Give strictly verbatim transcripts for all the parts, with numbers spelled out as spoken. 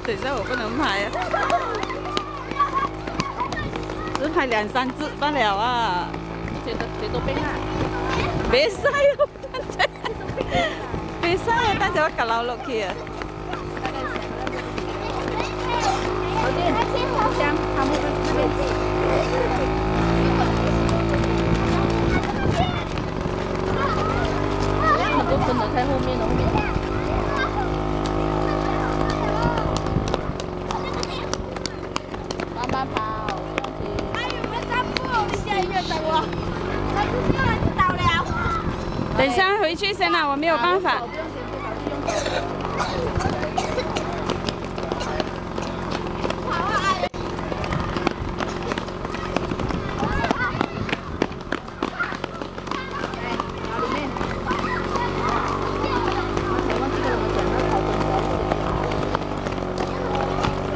等一下我不能拍啊，只拍两三只罢了啊。 谁都谁都冰啊！ 别晒哦，别晒啊！大家夾流落去啊！ 好的，香，他们那边。很多分的在后面的后面。慢慢跑，哎呦，我站不好，你下一个等我。他出去了，就倒了。 等一下回去先啦，我没有办法。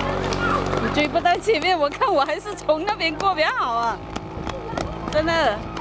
追不到前面，我看我还是从那边过比较好啊，真的。